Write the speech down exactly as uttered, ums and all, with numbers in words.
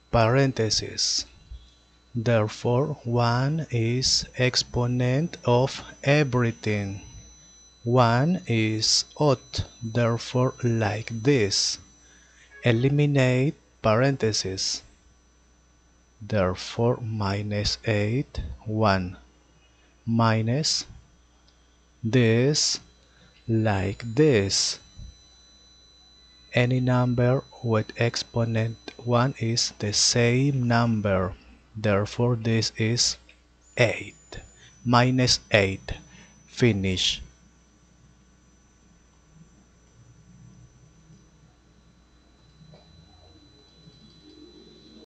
parentheses. Therefore, one is exponent of everything. one is odd, therefore like this. Eliminate parentheses. Therefore, minus eight, one. Minus this, like this. Any number with exponent one is the same number. Therefore, this is eight. Minus eight. Finish.